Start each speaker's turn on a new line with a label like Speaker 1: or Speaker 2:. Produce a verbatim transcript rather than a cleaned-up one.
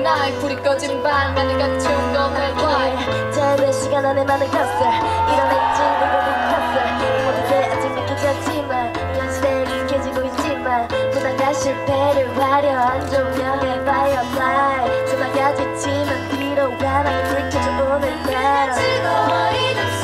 Speaker 1: 나의 불이 꺼진 방 나는 같이 운동할 길
Speaker 2: 짧은 시간 안에 많은 것을 이뤄냈지 그리고 빅것을 모두 돼 아직 믿기지 않지만 이런 시대에 익숙해지고 있지만 부담과 실패를 화려한 조명의 firefly 수많아 지치면 뒤로 가만히 불켜줘 오늘따라
Speaker 1: 지고 어린